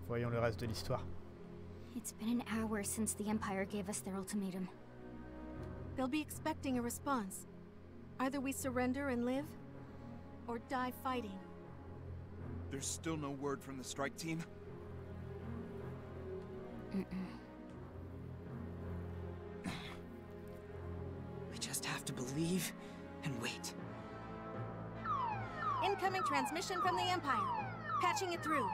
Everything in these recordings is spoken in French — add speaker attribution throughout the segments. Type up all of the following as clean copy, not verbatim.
Speaker 1: Voyons le reste de l'histoire.
Speaker 2: It's been an hour since the Empire gave us their ultimatum.
Speaker 3: They'll be expecting a response. Either we surrender and live, or die fighting.
Speaker 4: There's still no word from the strike team?
Speaker 5: We just have to believe and wait.
Speaker 3: Incoming transmission from the Empire. Patching it through.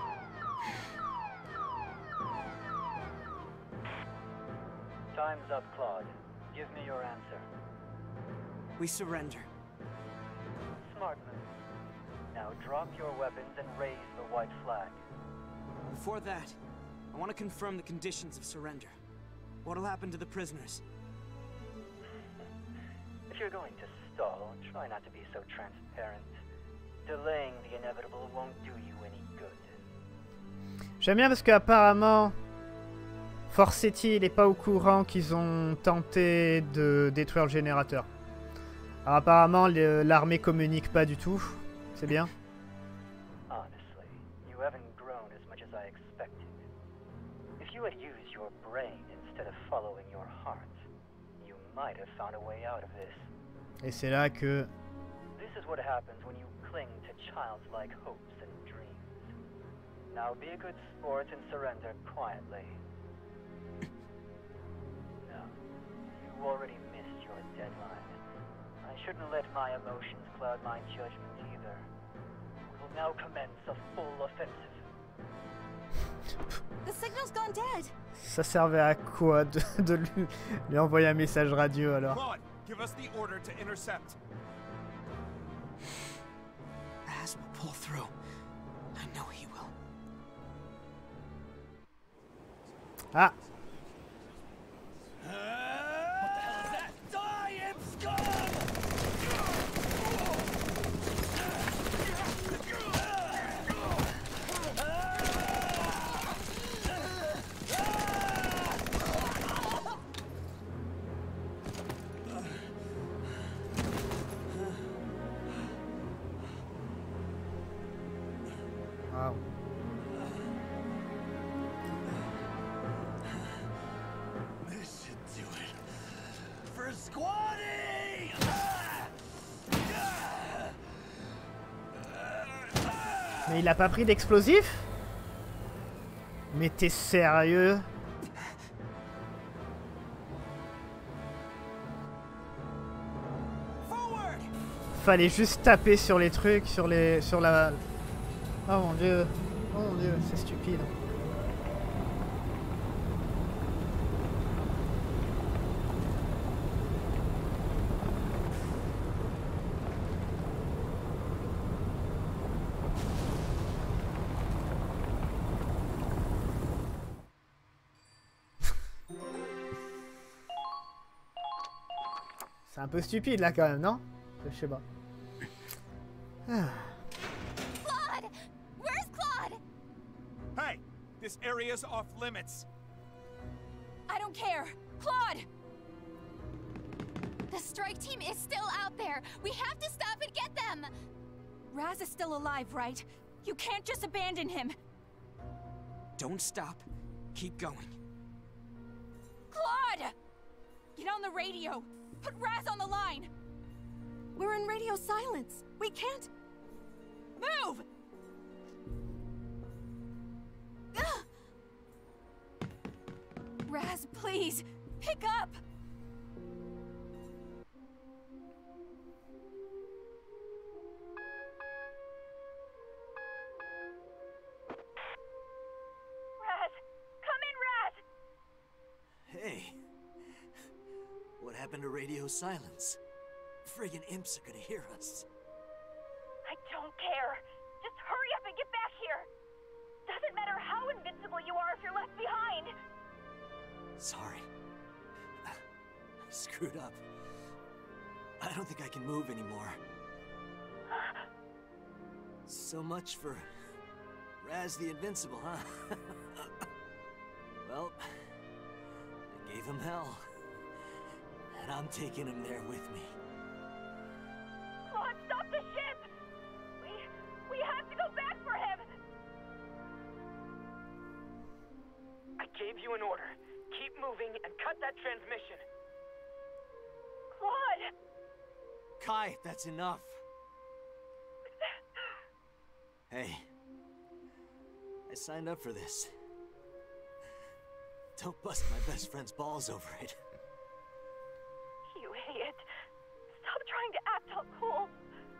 Speaker 6: Time's up, Claude. Give me your answer.
Speaker 5: We surrender.
Speaker 6: Smart move. Now drop your weapons and raise the white flag.
Speaker 5: Before that, I want to confirm the conditions of surrender. What'll happen to the prisoners?
Speaker 6: If you're going to stall, try not to be so transparent. Delaying the inevitable won't do you any good.
Speaker 1: J'aime bien parce qu'apparemment, Forsetti il est pas au courant qu'ils ont tenté de détruire le générateur. Alors apparemment l'armée communique pas du tout. C'est bien.
Speaker 6: Honestly, you haven't grown as much as I expected. If you had used your brain instead of following your heart, you might have found a way out of this.
Speaker 1: Et c'est là que...
Speaker 6: This is what happens when you cling to childlike hopes and dreams. Now be a good sport and surrender quietly. No, you already missed your deadline. I shouldn't let my emotions cloud my judgment either. We'll now commence a full offensive.
Speaker 3: The signal's gone dead.
Speaker 1: Ça servait à quoi de lui envoyer un message radio alors?
Speaker 4: Claude, give us the order to intercept.
Speaker 5: Raz will pull through. I know he will.
Speaker 1: Ah!
Speaker 5: What the hell is that? Die, imp scum!
Speaker 1: Wow.
Speaker 5: This should do it. For squatting!
Speaker 1: Mais il a pas pris d'explosif? Mais t'es sérieux? Fallait juste taper sur les trucs, sur la... Oh mon dieu, c'est stupide. C'est un peu stupide là quand même, non? Je sais pas. Ah.
Speaker 2: Claude! Where's Claude?
Speaker 4: Hey! This area's off limits.
Speaker 2: I don't care. Claude! The strike team is still out there. We have to stop and get them.
Speaker 3: Raz is still alive, right? You can't just abandon him.
Speaker 5: Don't stop. Keep going.
Speaker 3: Claude! Get on the radio. Put Raz on the line. We're in radio silence. We can't... Move! Raz, please, pick up!
Speaker 2: Raz! Come in, Raz!
Speaker 5: Hey. What happened to radio silence? Friggin' imps are gonna hear us.
Speaker 2: I don't care. Just hurry up and get back here. Doesn't matter how invincible you are if you're left behind.
Speaker 5: Sorry. I screwed up. I don't think I can move anymore. So much for Raz the Invincible, huh? Well, I gave him hell. And I'm taking him there with me.
Speaker 2: Claude, stop the ship! We have to go back for him!
Speaker 7: you an order. Keep moving and cut that transmission.
Speaker 2: Claude!
Speaker 5: Kai, that's enough. Hey, I signed up for this. Don't bust my best friend's balls over it.
Speaker 2: You idiot. Stop trying to act all cool.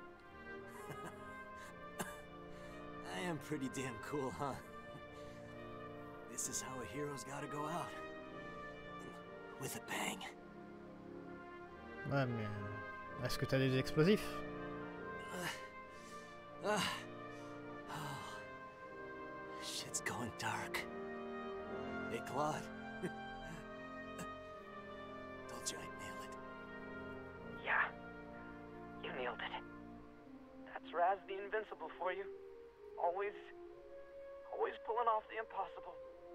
Speaker 5: I am pretty damn cool, huh? This is how a hero's gotta go out. With a bang.
Speaker 1: Ouais, mais... Est-ce que t'as des explosifs?
Speaker 5: Shit's going dark. Hey, Claude. Told you I'd nail it.
Speaker 7: Yeah, you nailed it. That's Raz the Invincible for you. Always pulling off the impossible.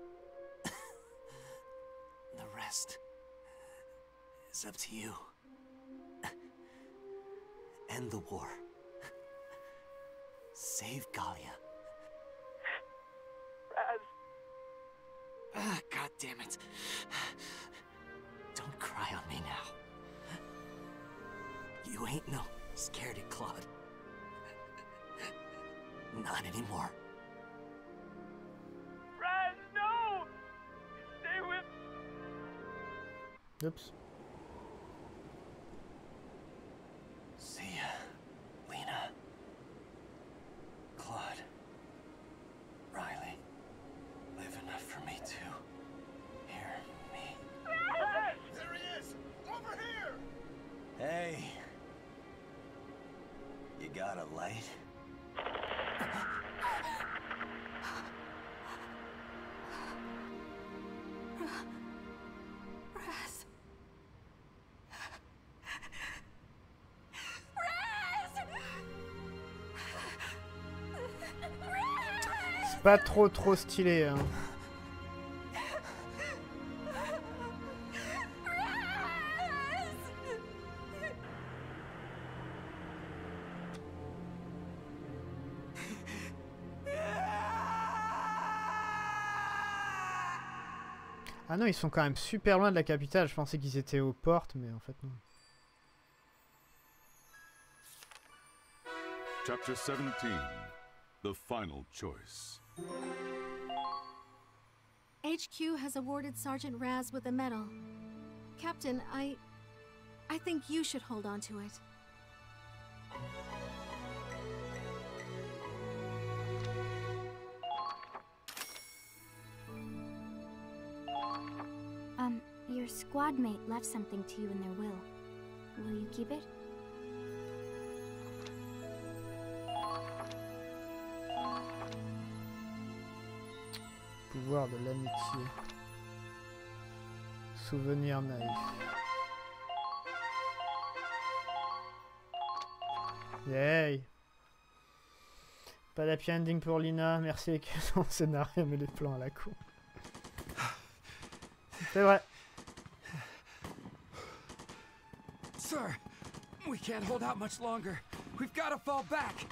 Speaker 5: The rest is up to you. End the war. Save Galia.
Speaker 7: Raz.
Speaker 5: God damn it. Don't cry on me now. You ain't no scaredy Claude. Not anymore.
Speaker 7: Raz, no! Stay with...
Speaker 1: Oops.
Speaker 5: See ya, Lena. Claude. Riley. Live enough for me to hear me.
Speaker 7: Raz!
Speaker 4: There he is! Over here!
Speaker 5: Hey. You got a light?
Speaker 3: Raz.
Speaker 1: C'est pas trop stylé, hein. Ah non, ils sont quand même super loin de la capitale. Je pensais qu'ils étaient aux portes, mais en fait non.
Speaker 8: Chapter 17. The final choice.
Speaker 9: HQ has awarded Sergeant Raz with a medal. Captain, I think you should hold on to it.
Speaker 10: Your squad mate left something to you in their will. Will you keep it?
Speaker 1: Pouvoir de l'amitié. Souvenir naïf. Yay! Pas d'happy ending pour Lina, merci avec son scénario mais les plans à la con. C'est vrai.
Speaker 4: Sir, we can't hold out much longer. We've got to fall back.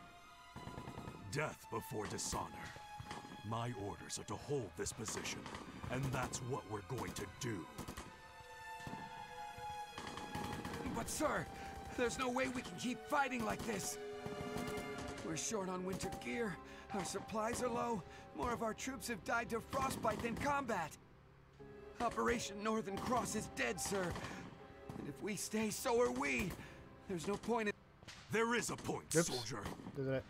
Speaker 11: Death before dishonor. My orders are to hold this position, and that's what we're going to do.
Speaker 4: But sir, there's no way we can keep fighting like this. We're short on winter gear, our supplies are low, more of our troops have died to frostbite than combat. Operation Northern Cross is dead, sir. And if we stay, so are we. There's no point in...
Speaker 11: There is a point, soldier.
Speaker 1: Désolé.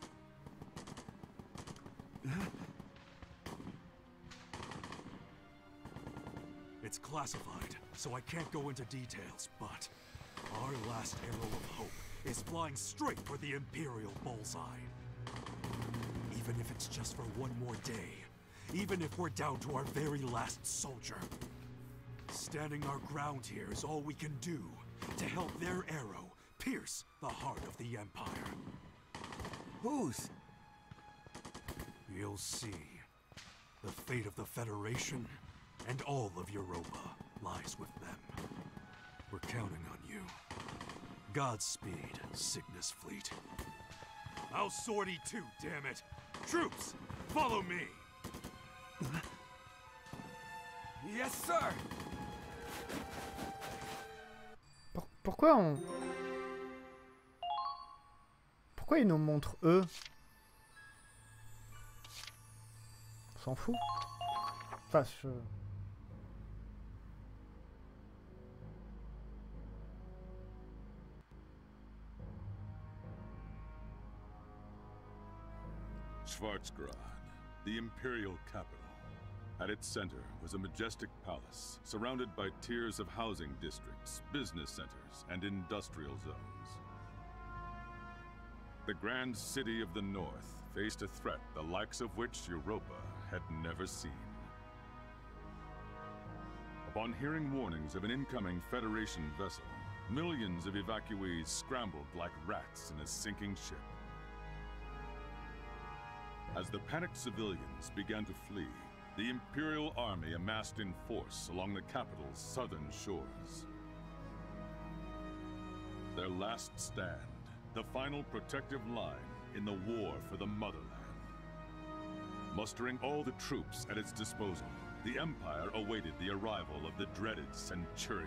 Speaker 11: It's classified, so I can't go into details, but our last arrow of hope is flying straight for the Imperial bullseye. Even if it's just for one more day, even if we're down to our very last soldier. Standing our ground here is all we can do to help their arrow pierce the heart of the Empire.
Speaker 5: Whose?
Speaker 11: You'll see. The fate of the Federation and all of Europa lies with them. We're counting on you. Godspeed, Cygnus Fleet. I'll sortie too, damn it! Troops, follow me!
Speaker 4: Yes, sir.
Speaker 1: Pourquoi on... Pourquoi ils nous montrent eux? On s'en fout. Enfin, je...
Speaker 8: Schwarzgrad, the imperial capital. At its center was a majestic palace, surrounded by tiers of housing districts, business centers, and industrial zones. The grand city of the north faced a threat the likes of which Europa had never seen. Upon hearing warnings of an incoming Federation vessel, millions of evacuees scrambled like rats in a sinking ship. As the panicked civilians began to flee, the Imperial Army amassed in force along the capital's southern shores. Their last stand, the final protective line in the war for the motherland. Mustering all the troops at its disposal, the Empire awaited the arrival of the dreaded Centurion.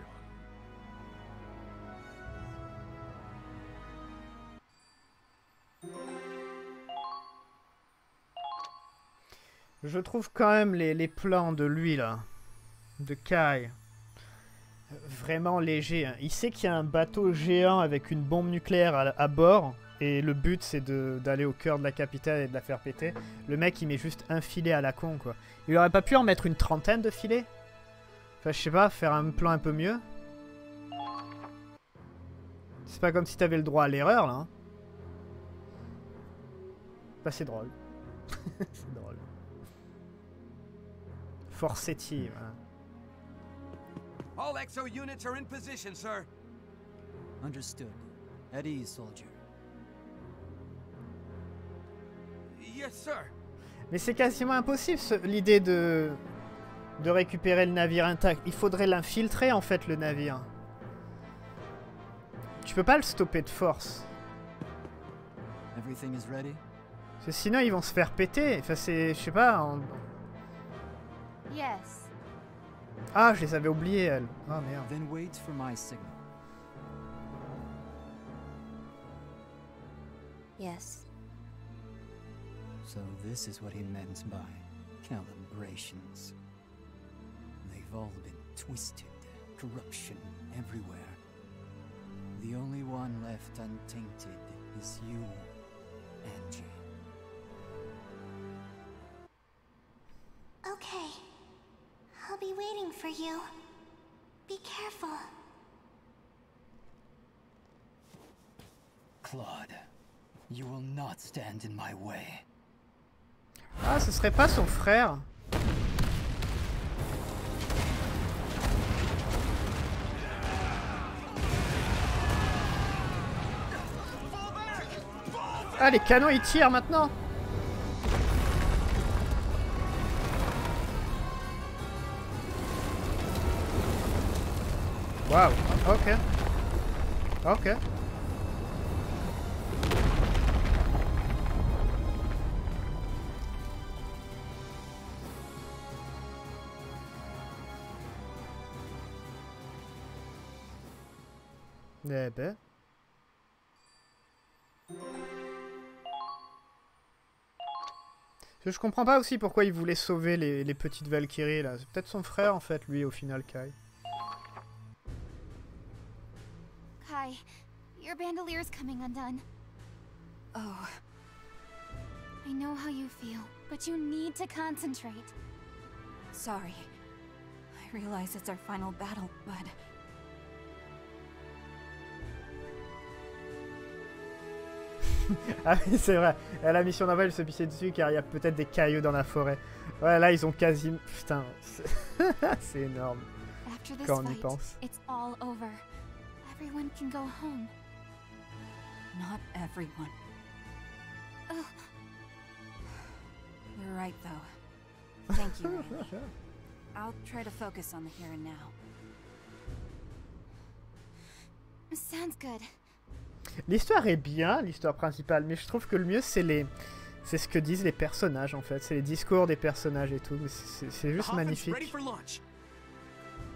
Speaker 1: Je trouve quand même les plans de lui là, de Kai, vraiment légers. Hein. Il sait qu'il y a un bateau géant avec une bombe nucléaire à bord et le but c'est d'aller au cœur de la capitale et de la faire péter. Le mec il met juste un filet à la con quoi. Il aurait pas pu en mettre une trentaine de filets? Enfin je sais pas, faire un plan un peu mieux. C'est pas comme si t'avais le droit à l'erreur là. Hein. Bah c'est drôle. C'est drôle. Forcetti, voilà.
Speaker 4: All exo units are in position, sir.
Speaker 12: Understood. At ease, soldier.
Speaker 4: Yes, sir.
Speaker 1: Mais c'est quasiment impossible l'idée de récupérer le navire intact. Il faudrait l'infiltrer en fait le navire. Tu peux pas le stopper de force.
Speaker 12: Everything is ready?
Speaker 1: Parce que sinon ils vont se faire péter. Enfin c'est, je sais pas.
Speaker 10: Yes.
Speaker 1: Ah, je les avais oubliées elles. Oh merde.
Speaker 12: Then wait for my signal.
Speaker 10: Yes.
Speaker 12: So this is what he meant by calibrations. They've all been twisted, corruption everywhere. The only one left untainted is you, Angie.
Speaker 13: Okay. I'll be waiting for you. Be careful.
Speaker 12: Claude, you will not stand in my way.
Speaker 1: Ah, ce serait pas son frère? Ah, les canons ils tirent maintenant. Waouh, ok. Ok. Eh ben. Je comprends pas aussi pourquoi il voulait sauver les petites Valkyries là. C'est peut-être son frère en fait, lui, au final, Kai.
Speaker 10: Kai, your bandelier's coming undone.
Speaker 3: Oh.
Speaker 10: I know how you feel, but you need to concentrate.
Speaker 3: Sorry. I realize it's our final battle, but...
Speaker 1: Ah oui, c'est vrai. La mission navale se pisser dessus car il y a peut-être des cailloux dans la forêt. Ouais, là, ils ont quasi... Putain, c'est énorme. Quand on y pense.
Speaker 10: It's all over. Everyone can go home.
Speaker 3: Not everyone.
Speaker 10: Ugh.
Speaker 3: You're right, though. Thank you, Ray. I'll try to focus on the here and now.
Speaker 10: Sounds good.
Speaker 1: L'histoire est bien, l'histoire principale, mais je trouve que le mieux c'est ce que disent les personnages en fait, c'est les discours des personnages et tout, c'est juste magnifique.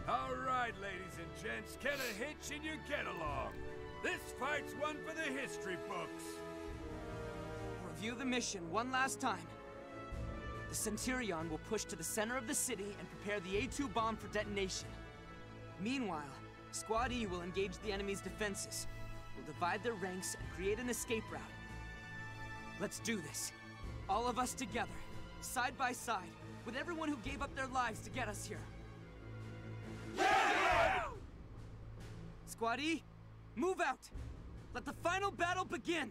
Speaker 4: All right, ladies and gents, get a hitch and you get along. This fight's one for the history books.
Speaker 14: Review the mission one last time. The Centurion will push to the center of the city and prepare the A2 bomb for detonation. Meanwhile, Squad E will engage the enemy's defenses. We'll divide their ranks and create an escape route. Let's do this. All of us together, side by side, with everyone who gave up their lives to get us here. Yeah! Squad E, move out! Let the final battle begin!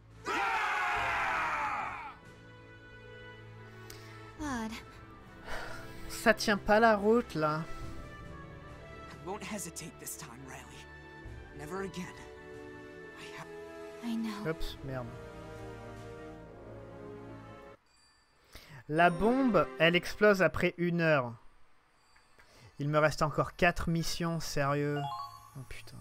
Speaker 10: Claude.
Speaker 1: Ça tient pas la route là.
Speaker 14: I won't hesitate this time, Riley. Never again.
Speaker 10: I know.
Speaker 1: Oups, merde. La bombe, elle explose après 1 heure. Il me reste encore 4 missions, sérieux. Oh putain.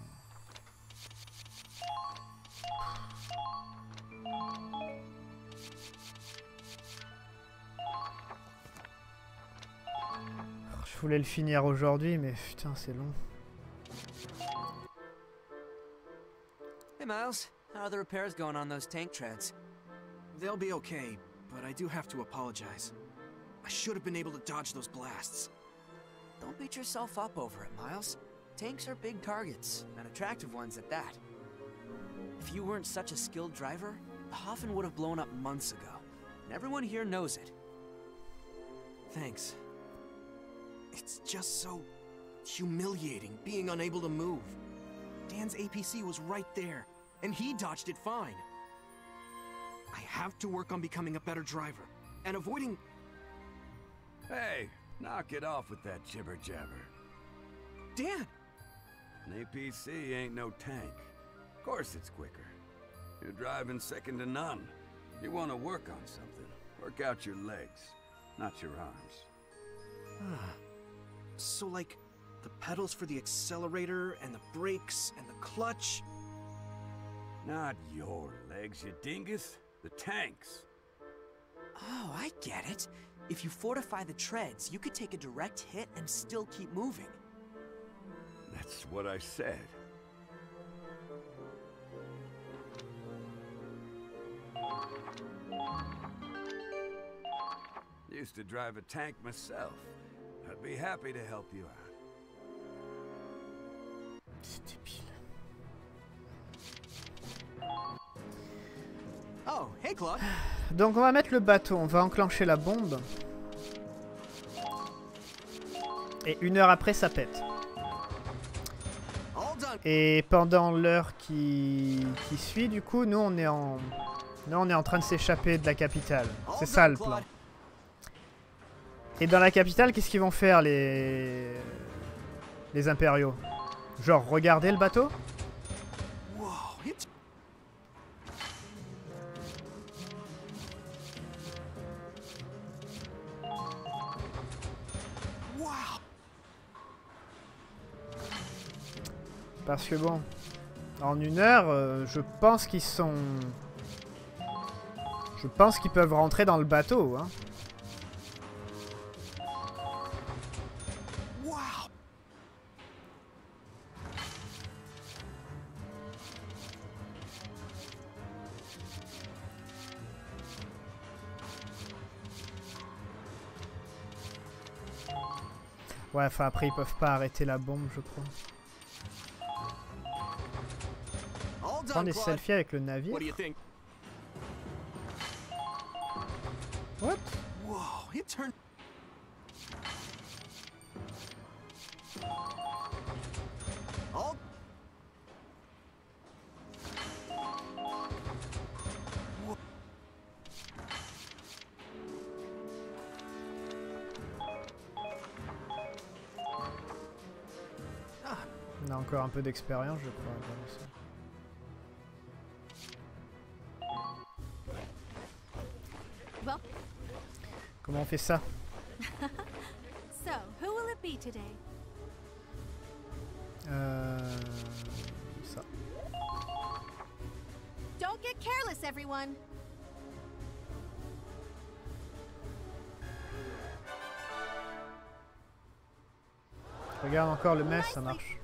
Speaker 1: Je voulais le finir aujourd'hui, mais putain, c'est long.
Speaker 14: Hey Miles, how are the repairs going on those tank treads?
Speaker 15: They'll be okay, but I do have to apologize. I should have been able to dodge those blasts.
Speaker 14: Don't beat yourself up over it, Miles. Tanks are big targets, and attractive ones at that. If you weren't such a skilled driver, the Hoffen would have blown up months ago. And everyone here knows it.
Speaker 15: Thanks. It's just so humiliating being unable to move. Dan's APC was right there, and he dodged it fine. I have to work on becoming a better driver, and avoiding...
Speaker 4: Hey, knock it off with that jibber-jabber.
Speaker 15: Dan!
Speaker 4: An APC ain't no tank. Of course it's quicker. You're driving second to none. You want to work on something, work out your legs, not your arms.
Speaker 15: So, like, the pedals for the accelerator, and the brakes, and the clutch?
Speaker 4: Not your legs, you dingus. The tanks.
Speaker 14: Oh, I get it. If you fortify the treads, you could take a direct hit and still keep moving.
Speaker 4: That's what I said. Used to drive a tank myself. I'd be happy to help you out.
Speaker 1: C'est débile.
Speaker 15: Oh, hey Claude.
Speaker 1: Donc on va mettre le bateau, on va enclencher la bombe. Et 1 heure après ça pète. Et pendant l'heure qui suit, du coup, nous on est en train de s'échapper de la capitale. C'est ça le plan. Et dans la capitale, qu'est-ce qu'ils vont faire les impériaux? Genre regarder le bateau? Parce que bon, en 1 heure, je pense qu'ils sont... Je pense qu'ils peuvent rentrer dans le bateau, hein. Ouais, enfin après ils peuvent pas arrêter la bombe, je crois. Prends des selfies avec le navire. What?
Speaker 15: Whoa, it turned... Oh.
Speaker 1: On a encore un peu d'expérience, je crois.
Speaker 9: Well.
Speaker 1: Comment on fait ça?
Speaker 9: So, who will it be today?
Speaker 1: Ça.
Speaker 9: Don't get careless, everyone.
Speaker 1: Regarde encore le mess, ça marche.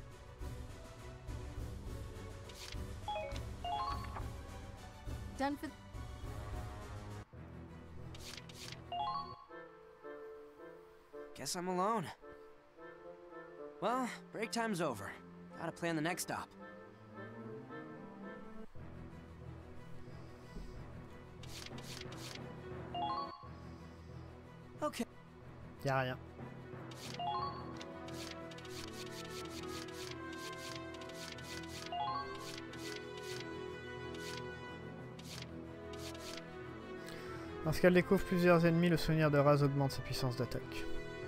Speaker 9: Done for...
Speaker 14: Guess I'm alone. Well, break time's over. Gotta plan the next stop. Okay.
Speaker 1: Y'a rien. Lorsqu'elle découvre plusieurs ennemis, le souvenir de Raz augmente sa puissance d'attaque.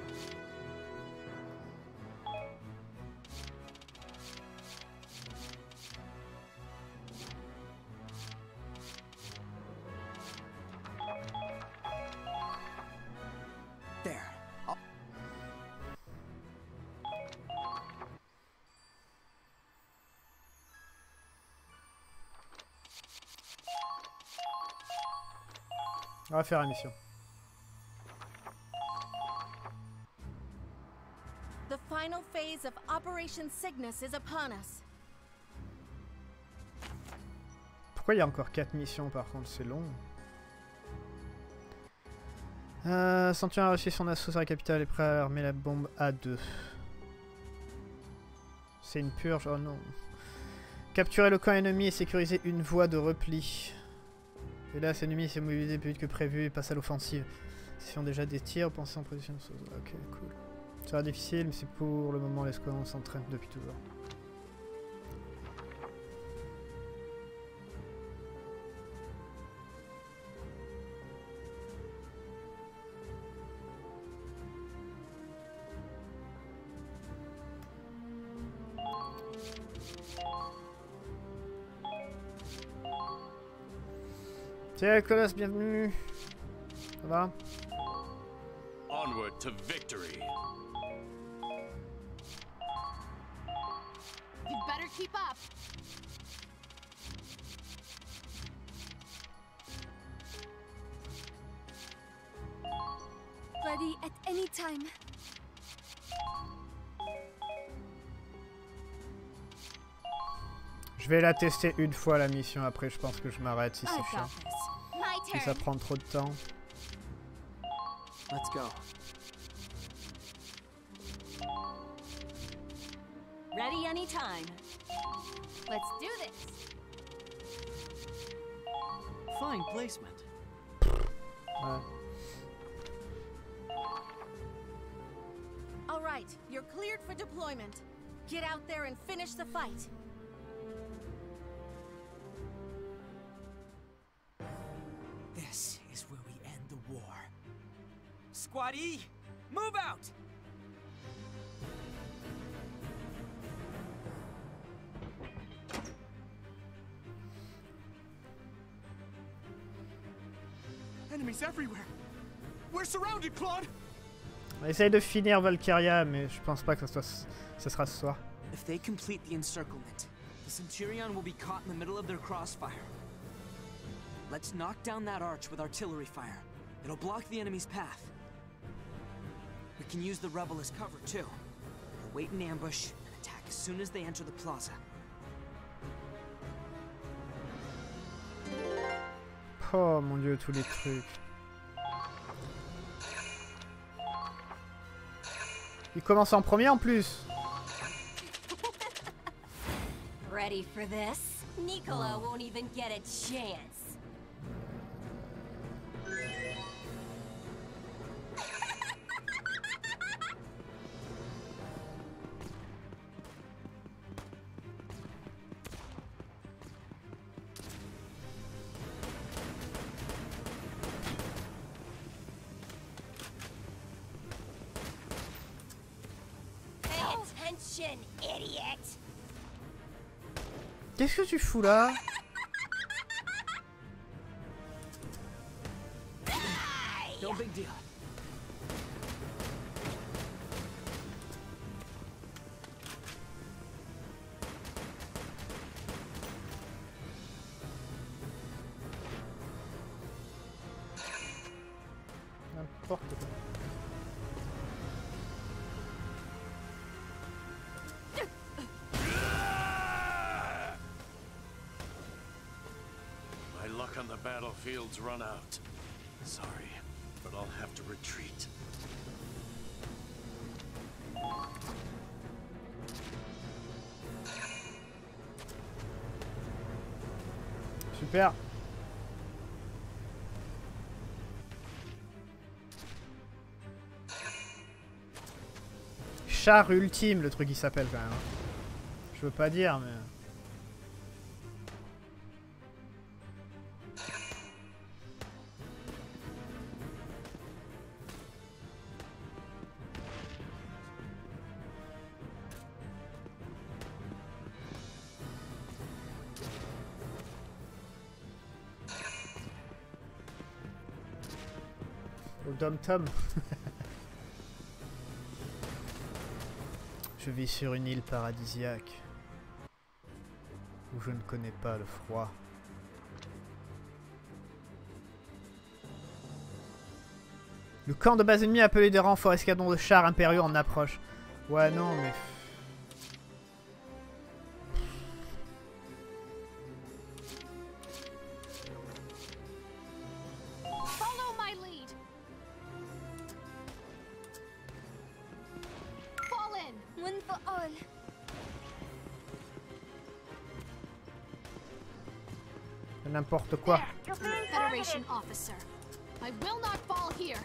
Speaker 1: On va faire la mission.
Speaker 9: The final phase of Operation Cygnus is upon us.
Speaker 1: Pourquoi il y a encore 4 missions par contre? C'est long. Centurion a reçu son assaut sur la capitale et prêt à armer la bombe A2. C'est une purge, oh non. Capturer le camp ennemi et sécuriser une voie de repli. Et là, cet ennemi s'est mobilisé plus vite que prévu et passe à l'offensive. Ils font déjà des tirs, pensez en position de... Ok, cool. Ça sera difficile, mais c'est pour le moment l'escouadron s'entraîne depuis toujours. Tiens, Colas, bienvenue. Ça va?
Speaker 16: Onward to victory.
Speaker 3: You better keep up.
Speaker 9: Ready at any time.
Speaker 1: Je vais la tester une fois la mission, après je pense que je m'arrête si c'est chiant. Si ça prend trop de temps.
Speaker 14: Let's go.
Speaker 3: Ready anytime. Let's do this.
Speaker 14: Fine placement.
Speaker 1: Ouais.
Speaker 9: All right, you're cleared for deployment. Get out there and finish the fight.
Speaker 14: This is where we end the war. Squad E, move out!
Speaker 11: Enemies everywhere. We're surrounded, Claude.
Speaker 1: On essaye de finir Valkyria, mais je pense pas que ça sera ce soir.
Speaker 14: If they complete the encirclement, the Centurion will be caught in the middle of their crossfire. Let's knock down that arch with artillery fire. It'll block the enemy's path. We can use the rebel as cover too. We'll wait in ambush and attack as soon as they enter the plaza.
Speaker 1: Oh mon dieu, tous les trucs. Il commence en premier en plus.
Speaker 3: Ready for this? Nicola won't even get a chance. Attention, idiot!
Speaker 1: Qu'est-ce que tu fous là?
Speaker 14: No big deal.
Speaker 1: N'importe quoi.
Speaker 16: the battlefield's run out. Sorry, but I'll have to retreat.
Speaker 1: Super. Char ultime, le truc qui s'appelle quand même. Je veux pas dire, mais... Au Dom-Tom. Je vis sur une île paradisiaque où je ne connais pas le froid. Le camp de base ennemi appelé des renforts, escadron de chars impériaux en approche. Ouais, non, mais...
Speaker 3: Follow my lead. Fall in. One for all.
Speaker 1: N'importe quoi.
Speaker 3: Federation officer. I will not fall here.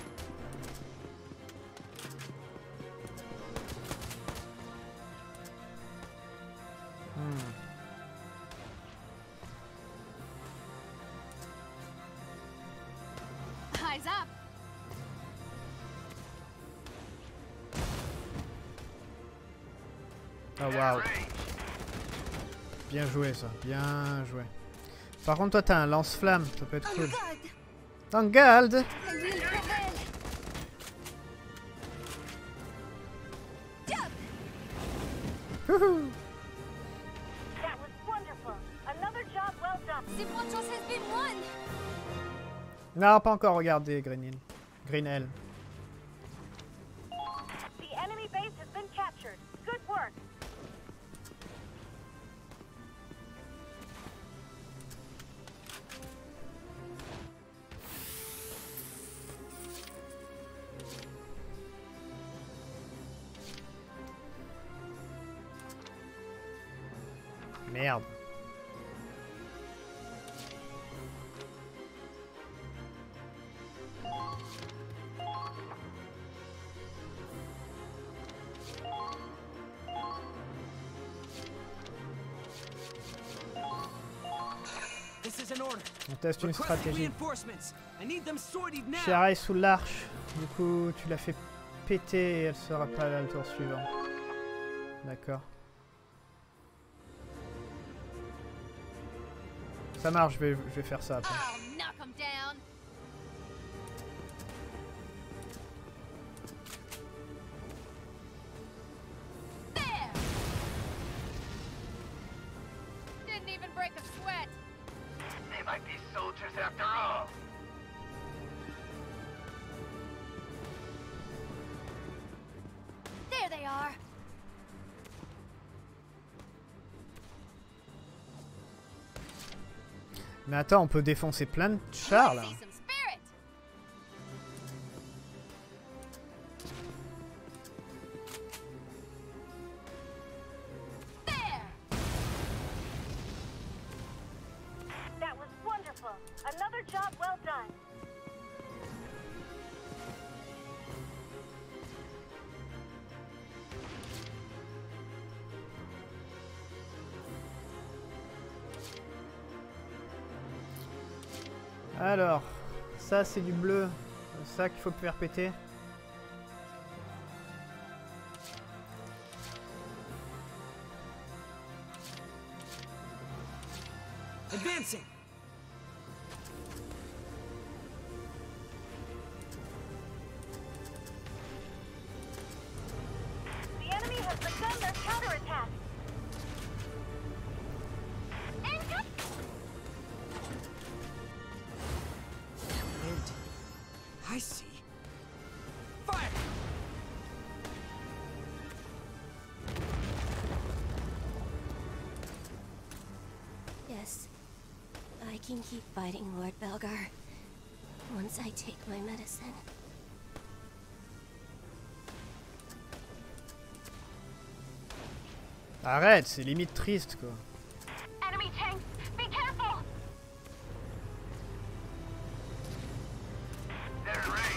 Speaker 3: Eyes up.
Speaker 1: Ah waouh. Bien joué ça, bien joué. Par contre toi t'as un lance-flamme, ça peut être cool. En garde. Wouhou.
Speaker 2: That was wonderful. Another job well done.
Speaker 3: Simonchos has been won.
Speaker 1: Non, pas encore, regardez Green Hill. Green Hill.
Speaker 2: The enemy base has been captured. Good work.
Speaker 1: Merde.
Speaker 14: This is an order.
Speaker 1: On teste une
Speaker 14: Request
Speaker 1: stratégie.
Speaker 14: reinforcements. I need them sorted now.
Speaker 1: Chiara est sous l'arche. Du coup, tu l'as fait péter et elle sera pas là le tour suivant. D'accord. Ça marche, je vais faire ça après.
Speaker 3: I'll knock 'em down. There. Didn't even break a sweat.
Speaker 7: They might be soldiers after all.
Speaker 3: There they are.
Speaker 1: Mais attends, on peut défoncer plein de chars là.
Speaker 3: See some spirit. There.
Speaker 2: That was wonderful. Another job well done.
Speaker 1: Alors, ça c'est du bleu. C'est ça qu'il faut faire péter.
Speaker 14: Advancing.
Speaker 2: The enemy has begun their counterattack.
Speaker 14: Wind. I see. Fire.
Speaker 13: Yes.
Speaker 17: I can keep fighting Lord Belgar once I take my medicine.
Speaker 1: Arrête, c'est limite triste quoi.
Speaker 2: Enemy tanks! Be careful!
Speaker 18: They're in range.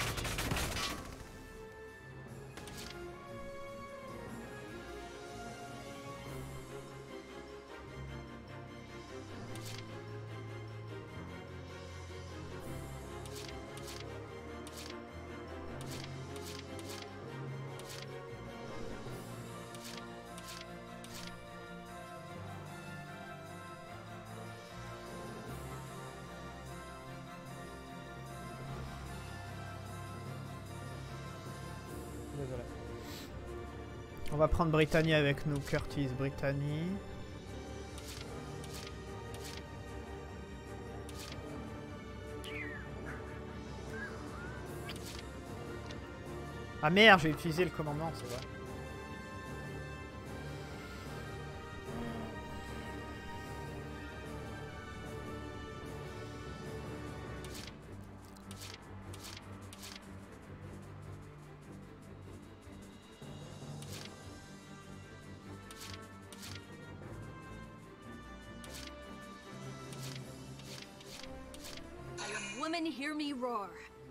Speaker 1: Désolé. On va prendre Brittany avec nous. Curtis, Brittany. Ah merde, j'ai utilisé le commandement, c'est vrai.
Speaker 3: Women, hear me roar.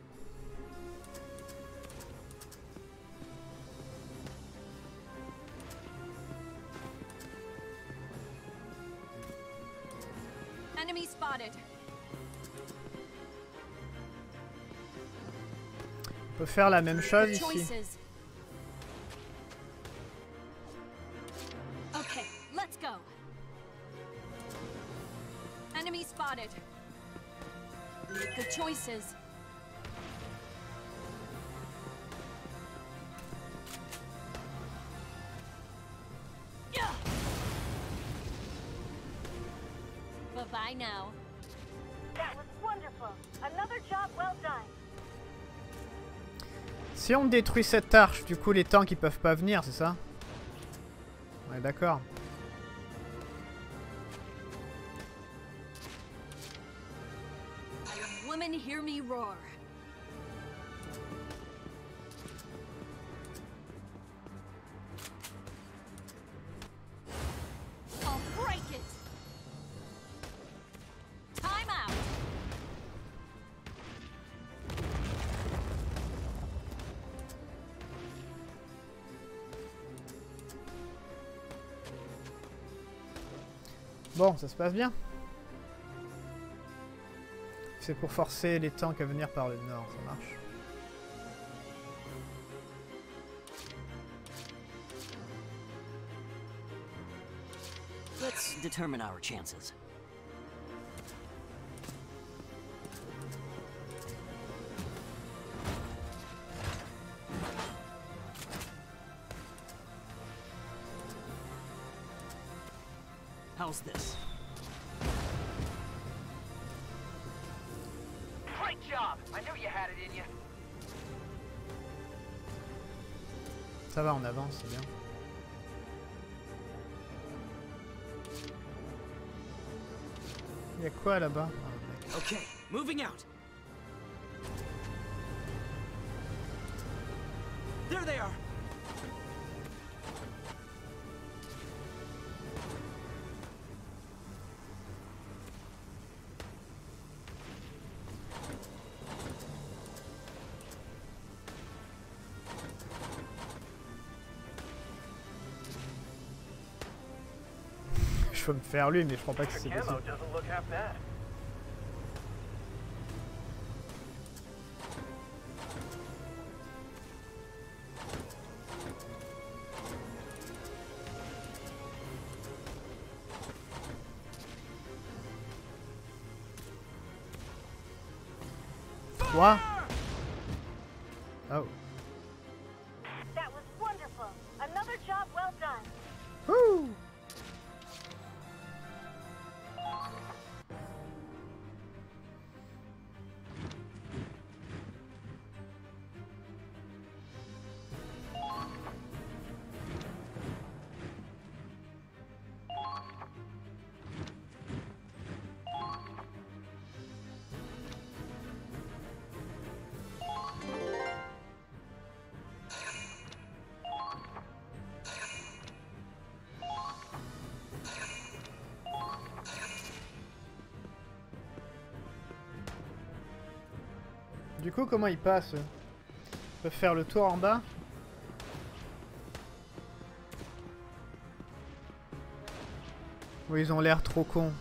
Speaker 3: Enemy spotted.
Speaker 1: On peut faire la même chose ici.
Speaker 3: Okay, let's go. Enemy spotted. Make good choices. Bye-bye now.
Speaker 2: That was wonderful. Another job well done.
Speaker 1: Si on détruit cette arche, du coup les tanks ils peuvent pas venir, c'est ça? Ouais, d'accord.
Speaker 3: Women, hear me roar. I'll break it. Time out.
Speaker 1: Bon, ça se passe bien. C'est pour forcer les tanks à venir par le nord, ça marche.
Speaker 19: Let's determine our chances. How's this?
Speaker 18: Great job! I knew you had it in you.
Speaker 1: Ça va, on avance, c'est bien. Il y a quoi là-bas? Ah,
Speaker 14: okay, moving out. There they are.
Speaker 1: Je peux me faire lui, mais je crois pas que c'est possible. Quoi? Oh.
Speaker 2: That was wonderful. Another job well done.
Speaker 1: Woo! Du coup, comment ils passent? Ils peuvent faire le tour en bas? Oui, ils ont l'air trop cons.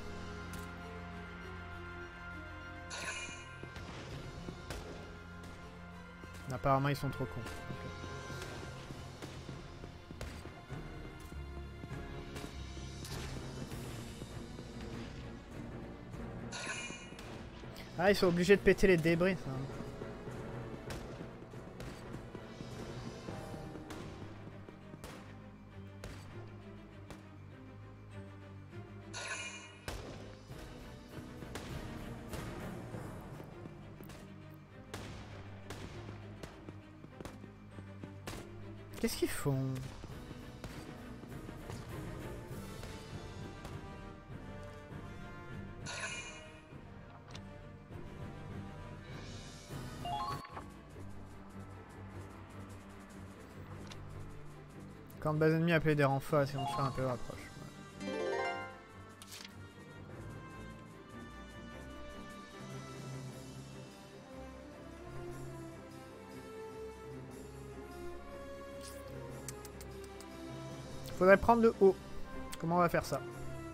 Speaker 1: Apparemment, ils sont trop cons. Okay. Ah, ils sont obligés de péter les débris, ça. Qu'est-ce qu'ils font? Quand base ennemie appelée des renforts, si on fait un peu rapproche. Ouais. Faudrait prendre le haut. Comment on va faire ça?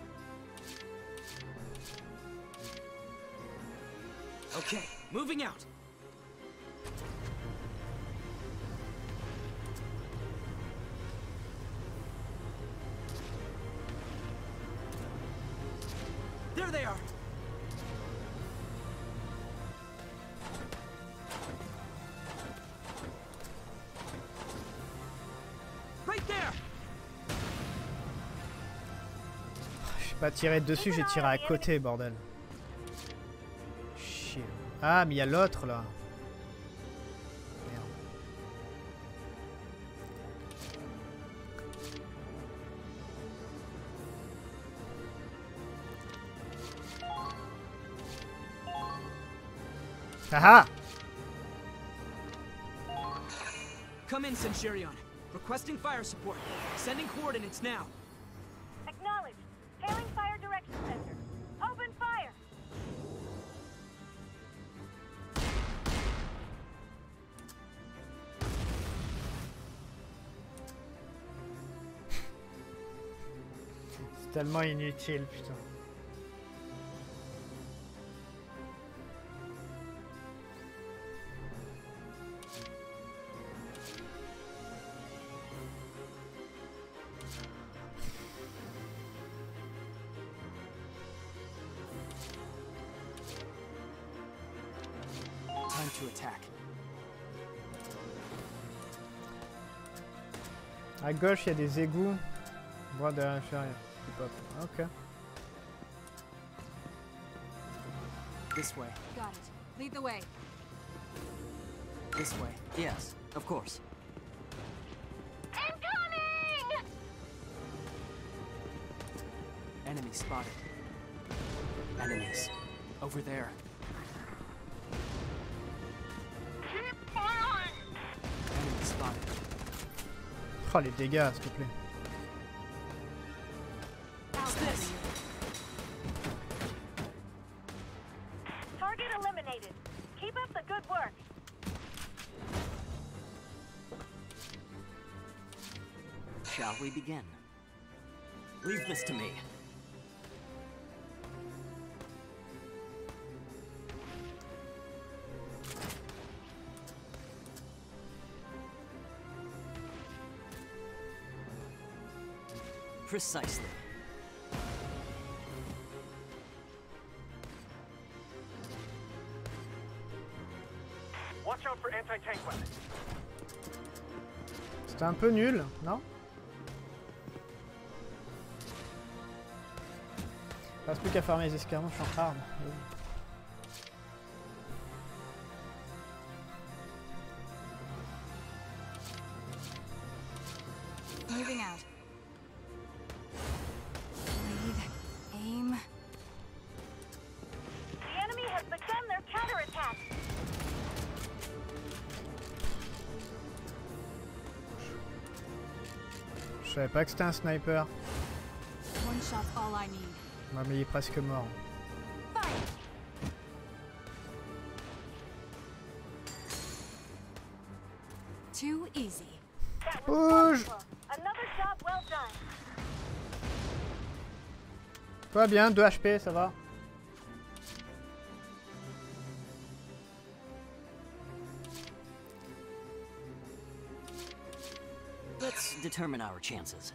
Speaker 14: Okay, moving out. There they are. Right there.
Speaker 1: J'ai pas tiré dessus, j'ai tiré à côté, bordel. Chier. Ah, mais il y a l'autre là. Merde. Haha!
Speaker 14: Come in, Centurion. Requesting fire support. Sending coordinates now.
Speaker 2: Acknowledged. Hailing fire direction center. Open fire!
Speaker 1: C'est tellement inutile, putain.
Speaker 14: Time to attack.
Speaker 1: À gauche, il y a des égouts. Droite derrière l'inférieur. Ok.
Speaker 14: This way.
Speaker 3: Got it. Lead the way.
Speaker 14: This way. Yes, of course.
Speaker 2: Incoming!
Speaker 14: Enemy spotted. Enemies. Over there.
Speaker 2: Keep firing!
Speaker 14: Enemy spotted.
Speaker 1: Oh, les dégâts, s'il te plaît.
Speaker 14: How's this?
Speaker 2: Target eliminated. Keep up the good work.
Speaker 14: Shall we begin? Leave this to me. Precisely.
Speaker 18: Watch out for anti-tank weapons.
Speaker 1: C'était un peu nul, non? Il reste plus qu'à farmer les escarmouches en arme.
Speaker 3: Moving out. Breathe. Aim.
Speaker 2: The enemy has begun their counterattack.
Speaker 1: Je savais pas que c'était un sniper.
Speaker 3: One shot's all I need.
Speaker 1: Ouais, mais il est presque mort.
Speaker 3: Fire! Too easy.
Speaker 1: Bouge.
Speaker 2: Another job well done.
Speaker 1: Tout va bien, 2 HP, ça va.
Speaker 19: Let's determine our chances.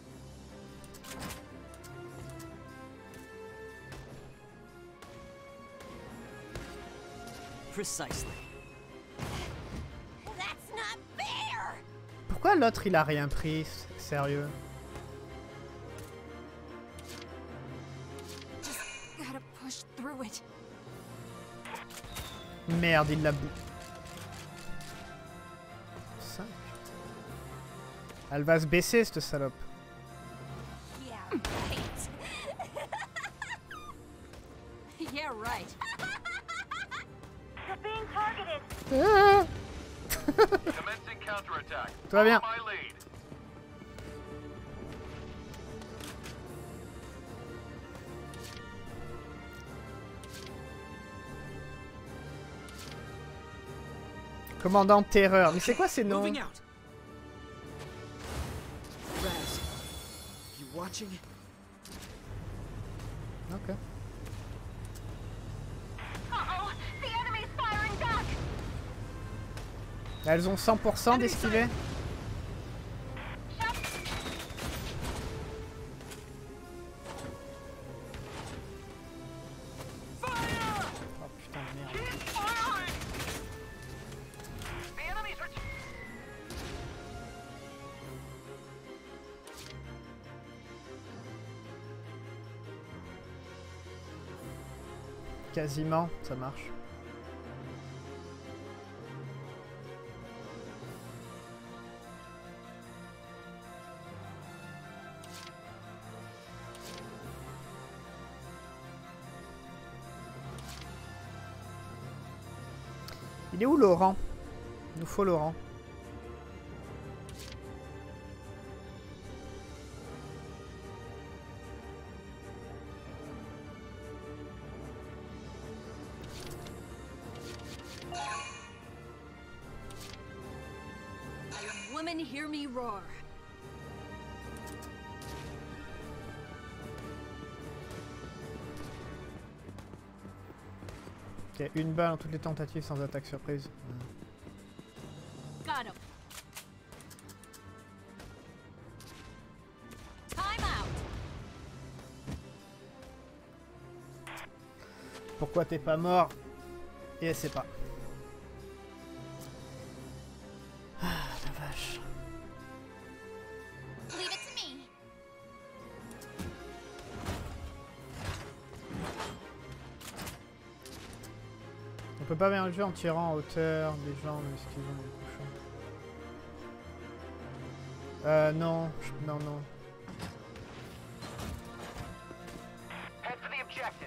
Speaker 19: Precisely.
Speaker 17: That's not fair!
Speaker 1: Pourquoi l'autre il a rien pris? Sérieux.
Speaker 3: Just gotta push through it.
Speaker 1: Merde, il l'a bou... 5. Elle va se baisser, cette salope.
Speaker 3: Yeah, right. Yeah, right.
Speaker 2: You're being targeted.
Speaker 1: Ah.
Speaker 18: Commencing counterattack.
Speaker 1: Tout va bien.
Speaker 18: Follow my lead.
Speaker 1: Commandant Terreur. Mais c'est quoi ces noms?
Speaker 14: Moving out. Raz, you watching?
Speaker 1: Ok.
Speaker 2: Uh-oh, the enemy's firing back.
Speaker 1: Elles ont 100% d'esquiver. Oh putain de merde.
Speaker 18: The enemies are...
Speaker 1: Quasiment, ça marche. Il est où Laurent? Il nous faut Laurent.
Speaker 3: Woman, hear me roar.
Speaker 1: Ok, une balle en toutes les tentatives sans attaque surprise.
Speaker 3: Got him. Time out.
Speaker 1: Pourquoi t'es pas mort? Et elle sait pas. Ah la vache.
Speaker 17: Leave it to me.
Speaker 1: On peut pas bien le jeu en tirant en hauteur des gens, mais ce qu'ils ont les cochons. Non, non.
Speaker 18: Head for the objective.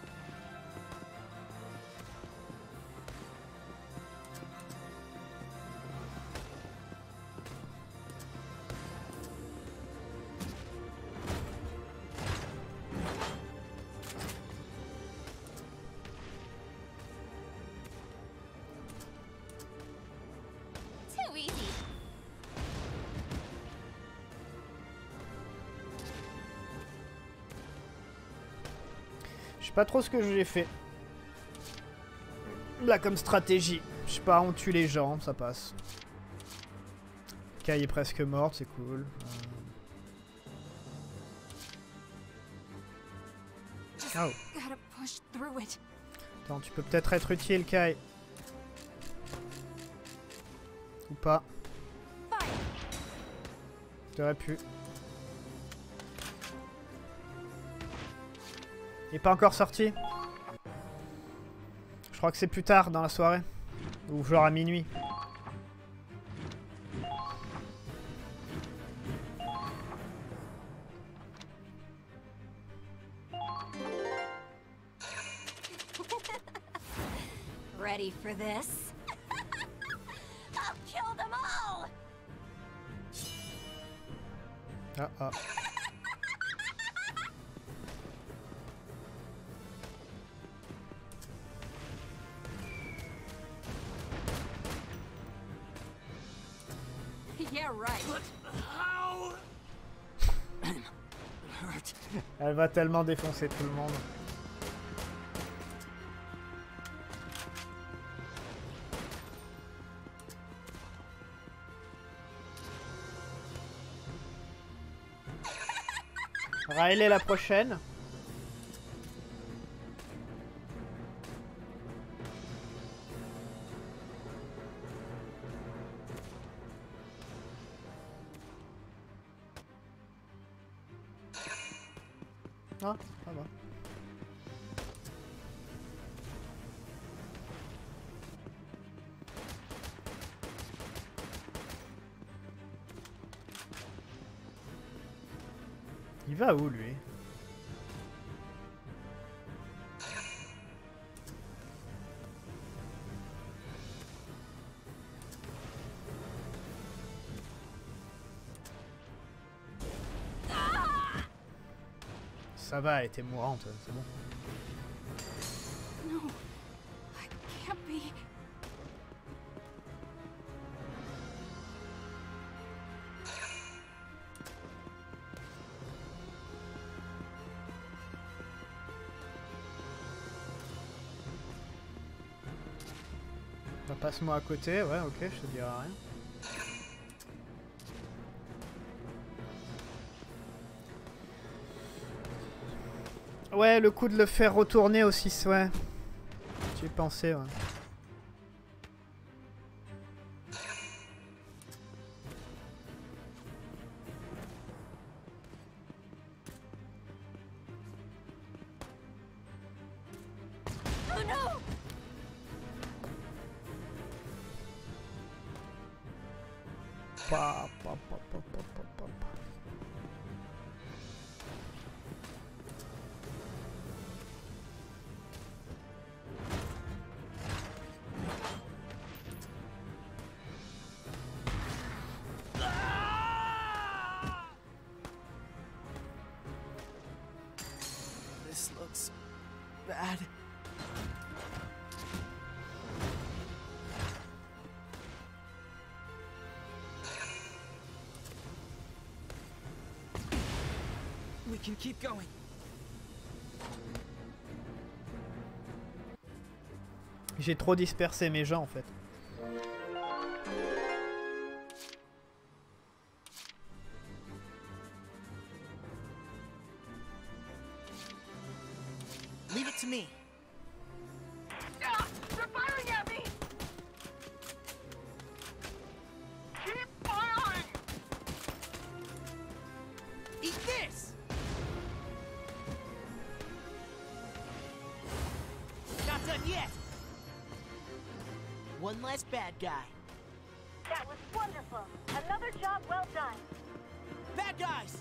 Speaker 17: Too easy.
Speaker 1: Je sais pas trop ce que j'ai fait. Là comme stratégie. Je sais pas, on tue les gens, ça passe. Kai est presque morte, c'est cool. Oh.
Speaker 3: Gotta push through it.
Speaker 1: Attends, tu peux peut-être être utile, Kai. Ou pas. T'aurais pu. Il est pas encore sorti. Je crois que c'est plus tard dans la soirée. Ou genre à minuit.
Speaker 17: Ready for this? I'll kill them all!
Speaker 1: Ah ah.
Speaker 3: Yeah, right.
Speaker 1: Elle va tellement défoncer tout le monde. Riley la prochaine. Ah, ça va. Il va où lui? Ça va, elle était mourante, c'est bon.
Speaker 3: No, I can't be.
Speaker 1: Passe-moi à côté, ouais, ok, je te dirai rien. Ouais, le coup de le faire retourner aussi, ouais. J'y ai pensé, ouais.
Speaker 3: Oh no!
Speaker 1: Pa, pa, pa, pa, pa, pa, pa.
Speaker 5: This looks bad.
Speaker 14: We can keep going.
Speaker 1: J'ai trop dispersé mes gens en fait.
Speaker 5: Leave it to me.
Speaker 18: Ah, they're firing at me! Keep firing!
Speaker 5: Eat this! Not done yet! One less bad guy.
Speaker 2: That was wonderful. Another job well done.
Speaker 5: Bad guys!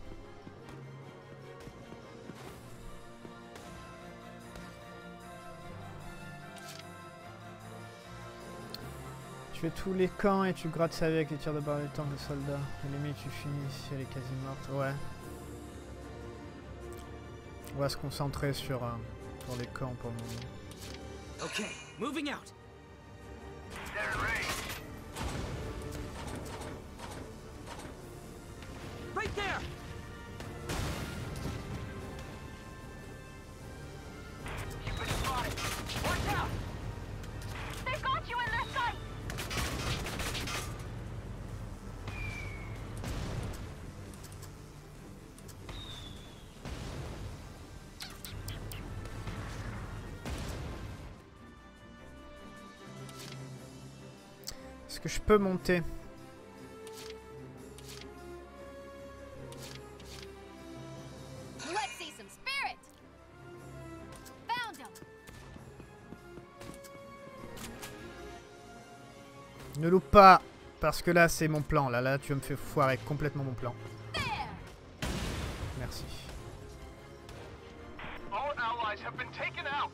Speaker 1: Tu fais tous les camps et tu grattes sa vie avec les tirs de barre du temps des soldats. Et limite tu finis si elle est quasi morte. Ouais. On va se concentrer sur les camps pour le moment.
Speaker 14: Okay, moving out.
Speaker 18: They're range.
Speaker 14: Right there.
Speaker 18: You've been spotted. Watch out!
Speaker 2: They've got you in their sight!
Speaker 1: Est-ce que je peux monter?
Speaker 3: Let's see some spirit. Found him.
Speaker 1: Ne loupe pas, parce que là c'est mon plan. Là tu me fais foirer complètement mon plan. Merci.
Speaker 18: All allies have been taken out.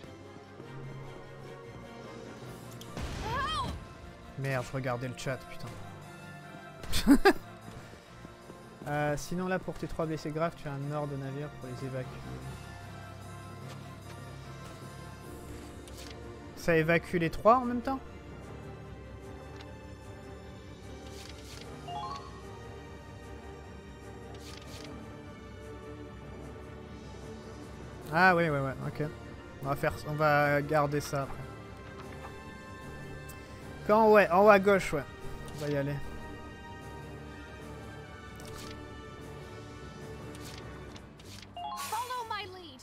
Speaker 1: Merde, je regardais le chat, putain. Sinon là pour tes 3 blessés graves, tu as un ordre de navire pour les évacuer. Ça évacue les 3 en même temps? Ah oui, ouais, ok. On va garder ça après. Quand ouais, en haut à gauche, ouais. On va y aller.
Speaker 3: Follow my lead.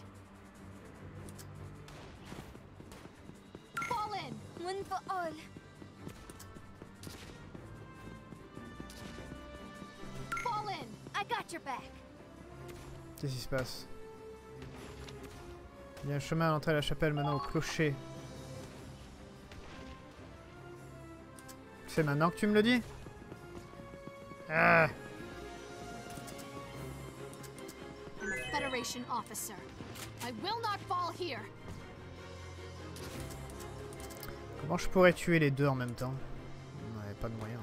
Speaker 3: Fall in.
Speaker 17: One for all.
Speaker 3: Fall in.
Speaker 17: I got your back.
Speaker 1: Qu'est-ce qui se passe? Il y a un chemin à l'entrée de la chapelle maintenant au clocher. C'est maintenant que tu me le dis? Ah.
Speaker 3: I'm a Federation officer. I will not fall here.
Speaker 1: Comment je pourrais tuer les deux en même temps? Ouais, pas de moyen.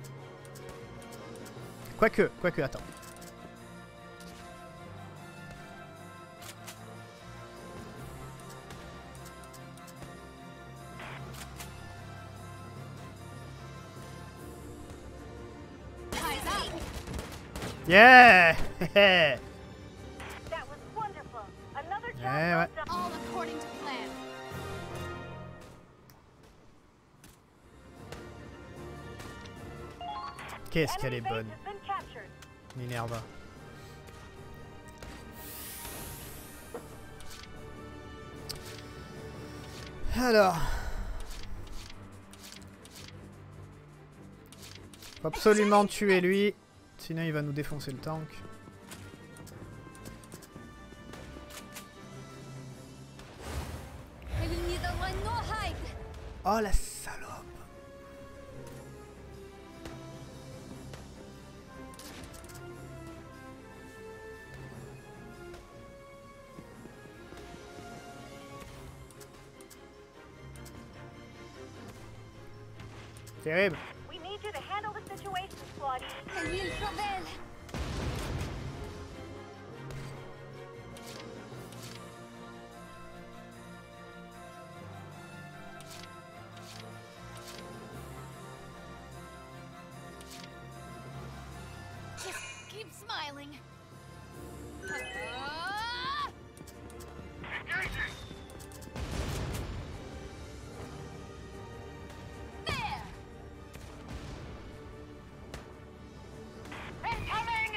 Speaker 1: Quoique, attends. Yeah!
Speaker 2: That was wonderful. Another job
Speaker 1: Ouais, ouais.
Speaker 3: All according to plan.
Speaker 1: Qu'est-ce qu'elle est bonne. Minerva. Alors. Faut absolument tuer lui. Sinon il va nous défoncer le tank. Oh la salope. Terrible.
Speaker 2: We need you to handle the situation, Squaddy.
Speaker 3: Just keep smiling. There.
Speaker 18: Incoming!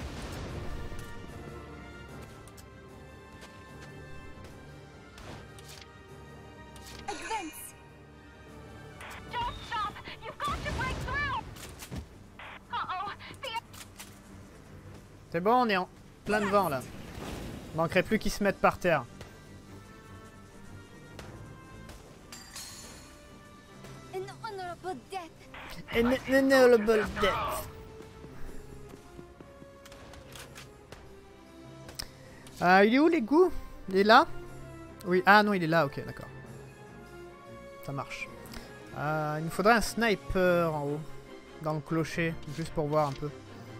Speaker 17: Advance.
Speaker 18: Don't stop! You've got to break through! Uh-oh, the...
Speaker 1: C'est bon, on est en plein de vent là. Manquerait plus qu'ils se mettent par terre.
Speaker 17: An honorable death.
Speaker 1: An honorable death. Il est où l'égout? Il est là? Oui, ah non, il est là, ok, d'accord. Ça marche. Il nous faudrait un sniper en haut, dans le clocher, juste pour voir un peu.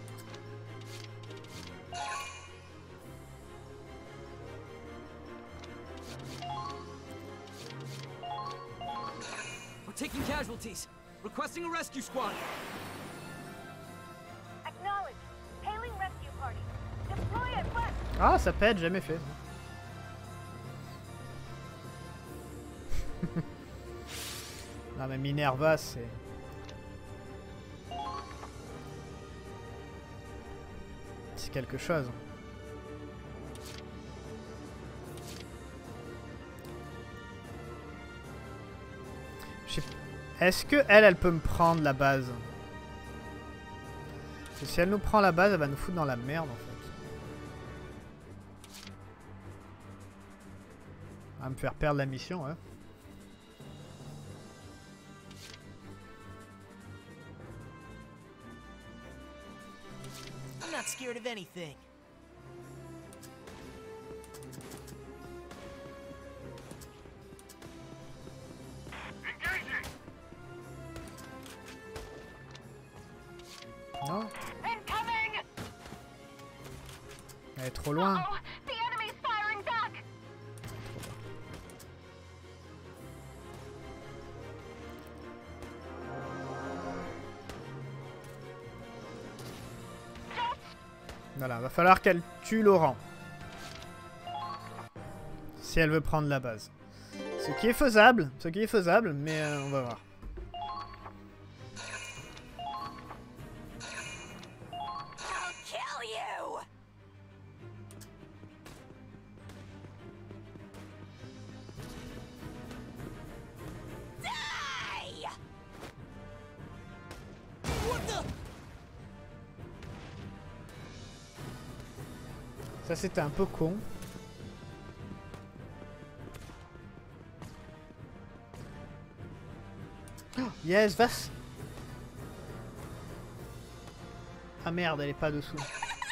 Speaker 14: We're taking casualties. Requesting a rescue squad.
Speaker 2: Acknowledge. Hailing rescue party. Deploy at once.
Speaker 1: Ah, ça peut être jamais fait. Non mais Minerva, c'est... C'est quelque chose. Est-ce que elle peut me prendre la base? Parce que si elle nous prend la base, elle va nous foutre dans la merde en fait. Elle va me faire perdre la mission, ouais.
Speaker 5: I'm not scared of anything.
Speaker 1: Non,
Speaker 18: Incoming!
Speaker 1: elle est trop loin.
Speaker 18: Uh-oh, the enemy's firing back!
Speaker 1: Voilà, va falloir qu'elle tue Laurent. Si elle veut prendre la base. Ce qui est faisable, mais on va voir.
Speaker 18: I'll kill you! Die!
Speaker 14: What the?
Speaker 1: Ça c'était un peu con. Yes, vas. Ah merde, elle est pas dessous.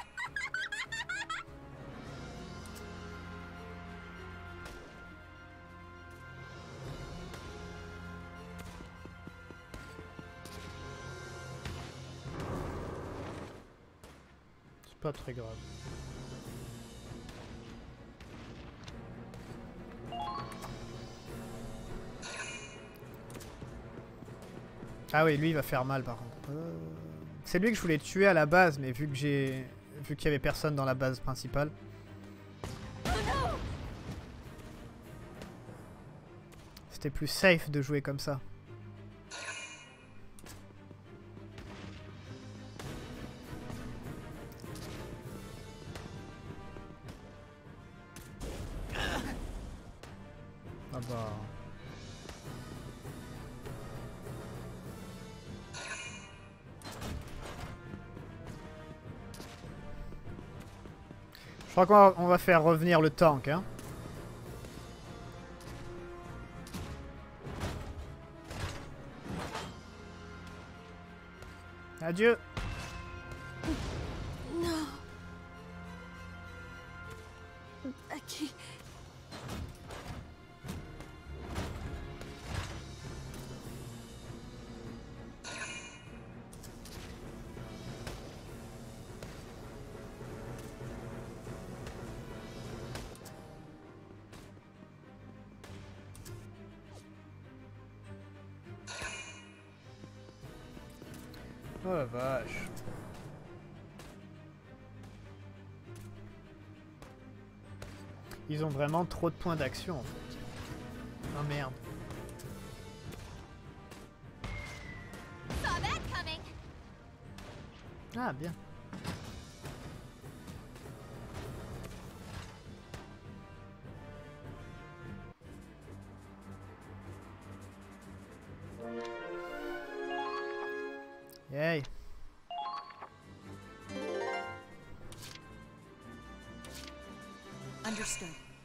Speaker 1: C'est pas très grave. Ah oui, lui il va faire mal par contre. C'est lui que je voulais tuer à la base, mais vu qu'il y avait personne dans la base principale. C'était plus safe de jouer comme ça. Ah bah... Je crois qu'on va faire revenir le tank, hein. Adieu.
Speaker 3: No. Becky.
Speaker 1: Oh la vache. Ils ont vraiment trop de points d'action en fait. Oh merde. Ah bien. Yay.
Speaker 3: Understood.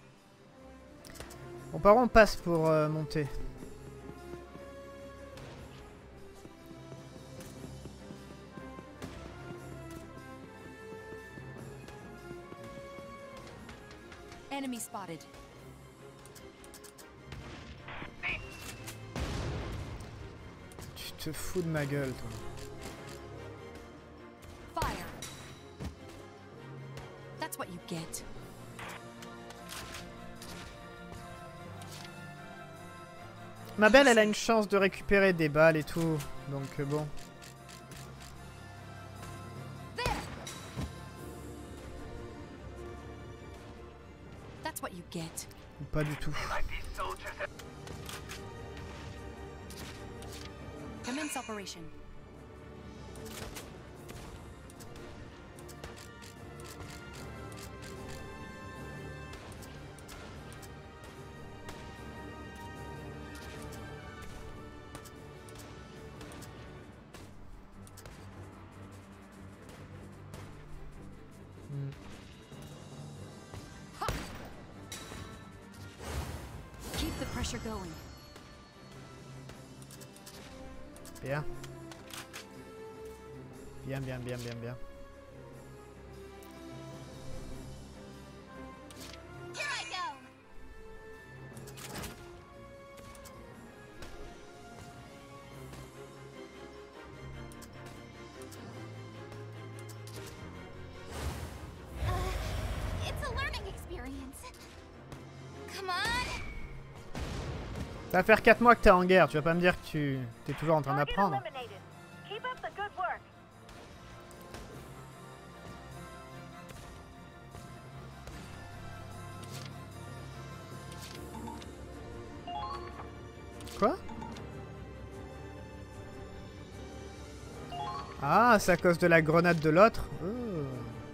Speaker 1: Bon, par où on passe pour monter?
Speaker 3: Enemy spotted.
Speaker 1: Tu te fous de ma gueule, toi.
Speaker 3: Fire. That's what you get.
Speaker 1: Ma belle, elle a une chance de récupérer des balles et tout, donc bon.
Speaker 3: That's what you get.
Speaker 1: Ou pas du tout.
Speaker 3: Commence operation. Keep the pressure going.
Speaker 1: Bien. Bien, bien, bien, bien, bien.
Speaker 18: Here I go. It's a learning experience. Come on.
Speaker 1: Ça va faire 4 mois que t'es en guerre, tu vas pas me dire que tu t'es toujours en train d'apprendre.
Speaker 2: Keep up the good work.
Speaker 1: Quoi? Ah, c'est à cause de la grenade de l'autre. Oh.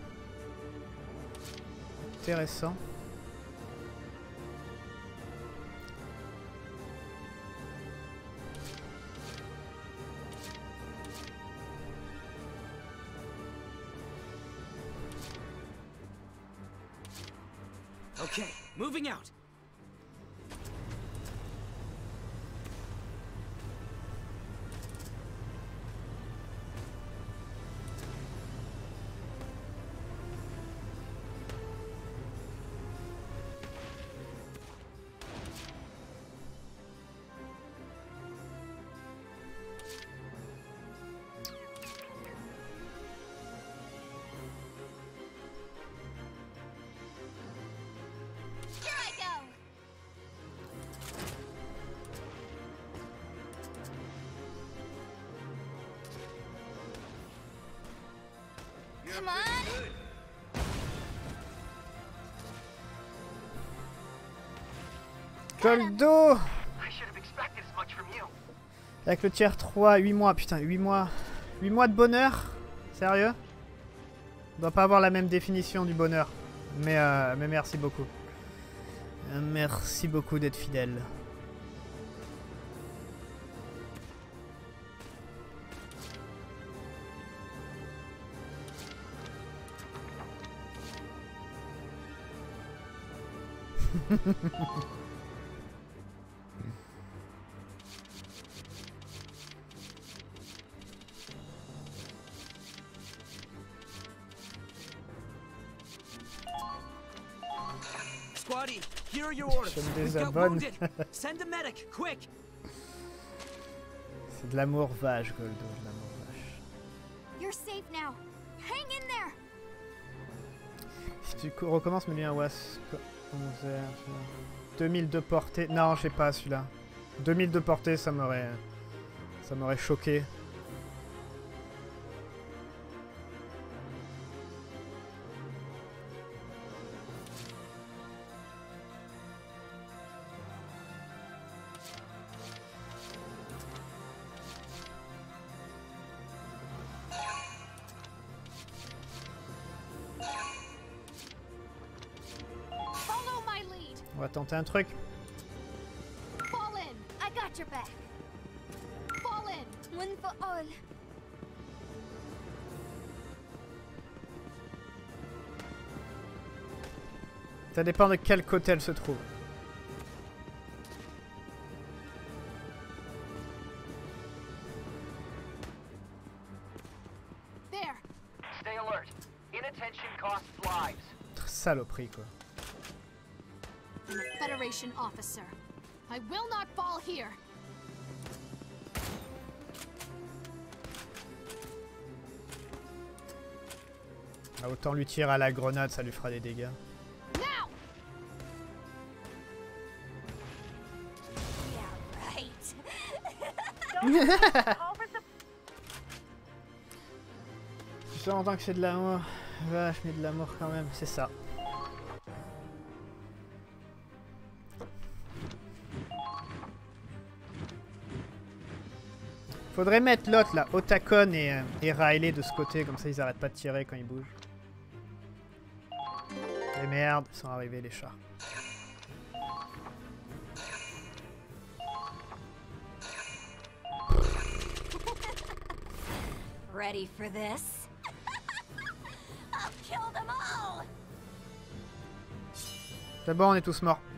Speaker 1: Intéressant.
Speaker 14: Okay, moving out.
Speaker 18: Come on!
Speaker 1: Goldo! Avec le tiers 3, 8 mois, putain, 8 mois. 8 mois de bonheur? Sérieux? On doit pas avoir la même définition du bonheur. Mais merci beaucoup. Merci beaucoup d'être fidèle.
Speaker 14: Squatty, here are your orders. We've got wounded. Send a medic, quick.
Speaker 1: C'est de l'amour vache, Goldo, de l'amour vache.
Speaker 9: You're safe now. Hang in there.
Speaker 1: Si tu recommences, mets-lui un wasp. 11 heures. 2000 de portée. Non, je sais pas celui-là. 2000 de portée, ça m'aurait choqué. On va tenter un truc.
Speaker 9: Fall in. I got your back. Fall in. One for all.
Speaker 1: Ça dépend de quel côté elle se trouve.
Speaker 9: There.
Speaker 7: Stay alert. Inattention costs lives.
Speaker 1: Saloperie quoi.
Speaker 9: I'm a Federation officer. I will not fall here.
Speaker 1: Ah, autant lui tirer à la grenade, ça lui fera des dégâts.
Speaker 9: Now.
Speaker 1: Tu sens en tant que c'est de l'amour. Vache, mais de l'amour quand même, c'est ça. Faudrait mettre l'autre là, Otakon et Riley de ce côté, comme ça ils arrêtent pas de tirer quand ils bougent. Et merde, ils sont arrivés les chars.
Speaker 17: Ready for this? I'll kill them all.
Speaker 1: C'est bon, on est tous morts.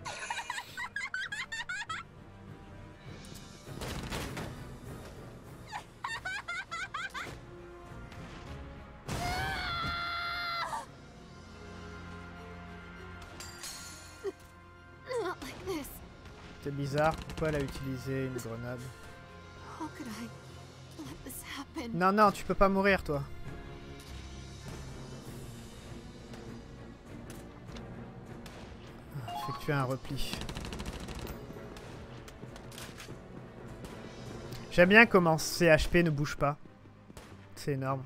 Speaker 1: C'est bizarre, pourquoi elle a utilisé une grenade?
Speaker 9: How could I let this happen?
Speaker 1: Non, non, tu peux pas mourir, toi. Effectuer un repli. J'aime bien comment CHP ne bouge pas. C'est énorme.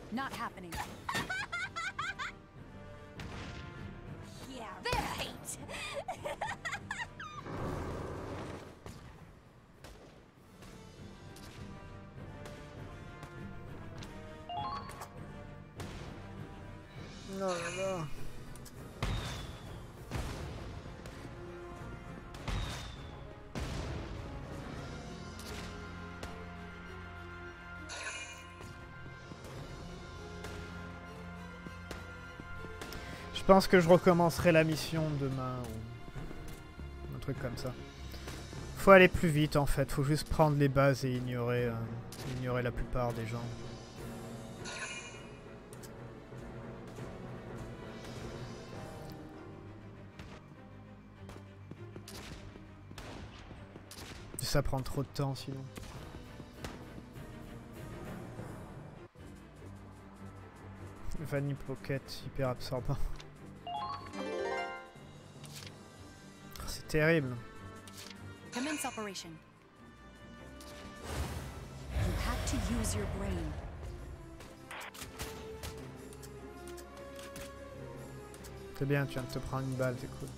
Speaker 3: Not happening.
Speaker 18: Yeah, right.
Speaker 1: Non, là. Je pense que je recommencerai la mission demain ou un truc comme ça. Faut aller plus vite en fait, faut juste prendre les bases et ignorer la plupart des gens. Ça prend trop de temps sinon. Vanille Pocket, hyper absorbant. C'est terrible.
Speaker 3: Commence operation. You have to use your brain.
Speaker 1: C'est bien, tu viens de te prendre une balle, c'est cool.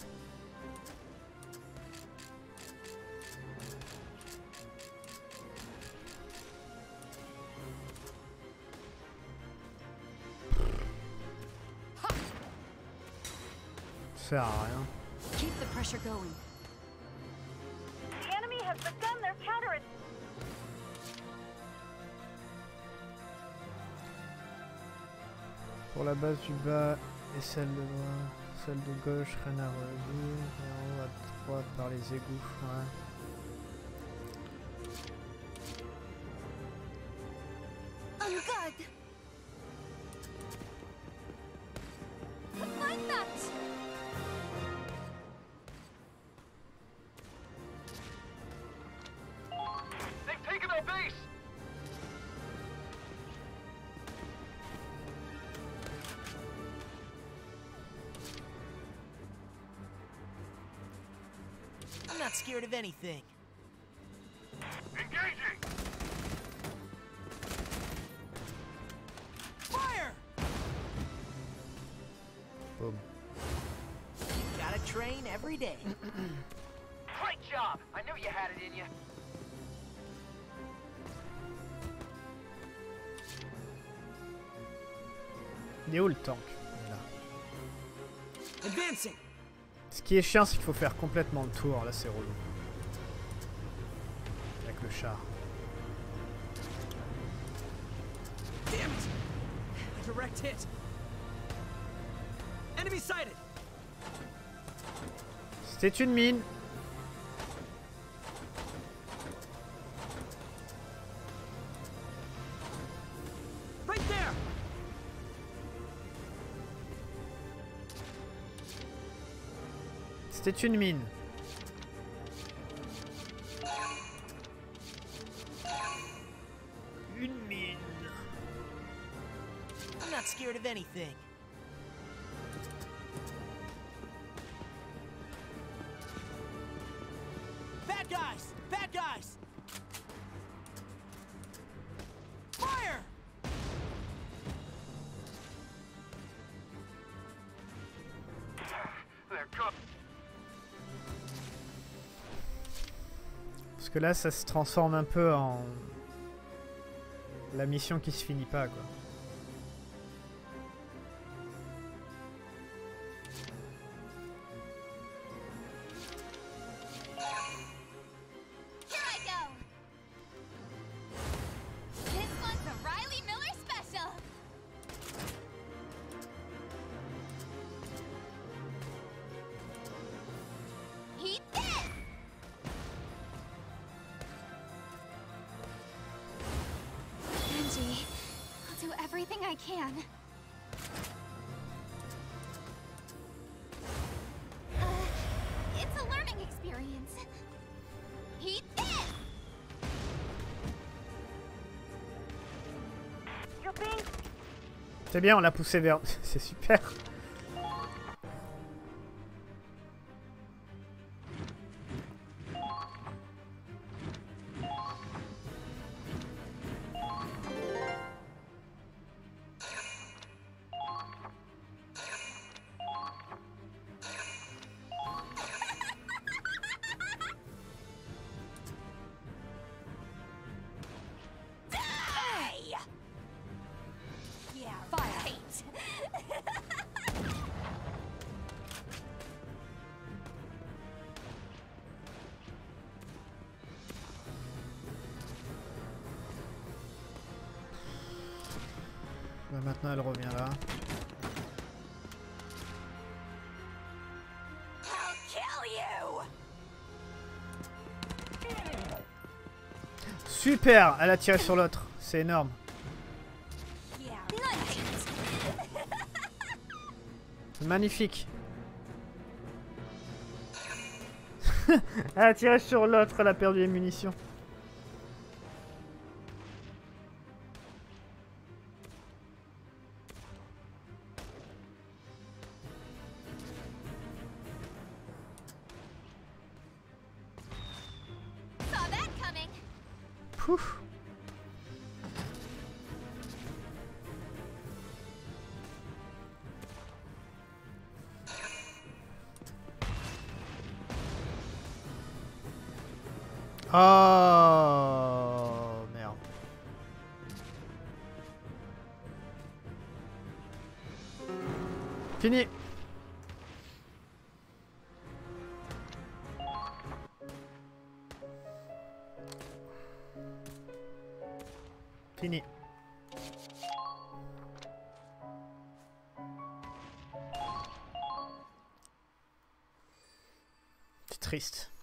Speaker 1: Ça sert à rien.
Speaker 3: Keep the pressure going.
Speaker 2: The enemy has begun their counter.
Speaker 1: Pour la base du bas et celle de gauche, rien à redire. Et en haut à droite par les égouts. Ouais.
Speaker 18: I'm good. Like that.
Speaker 7: They've taken our base!
Speaker 5: I'm not scared of anything.
Speaker 7: Engaging!
Speaker 5: Fire!
Speaker 1: Boom.
Speaker 5: Gotta train every day.
Speaker 7: Great job! I knew you had it in you.
Speaker 1: Il est où le tank? Là.
Speaker 14: Advancing.
Speaker 1: Ce qui est chiant, c'est qu'il faut faire complètement le tour. Là, c'est relou. Avec le char.
Speaker 14: Damn it! A direct hit. Enemy sighted.
Speaker 1: C'était une mine.
Speaker 14: Right there.
Speaker 1: C'était une mine. Une mine.
Speaker 5: I'm not scared of anything. Bad guys! Bad guys! Fire!
Speaker 7: They're good.
Speaker 1: Parce que là, ça se transforme un peu en... la mission qui se finit pas, quoi.
Speaker 18: Here I go. This one's a Riley Miller special. Eat this. Angie, I'll do everything I can. It's a learning experience. Eat this. You're being
Speaker 1: C'est bien, on l'a poussé vers... C'est super. Maintenant elle revient là. Super, elle a tiré sur l'autre, c'est énorme. C'est magnifique. Elle a tiré sur l'autre, elle a perdu les munitions. Pouf. Oh merde. Fini. Fini. C'est triste.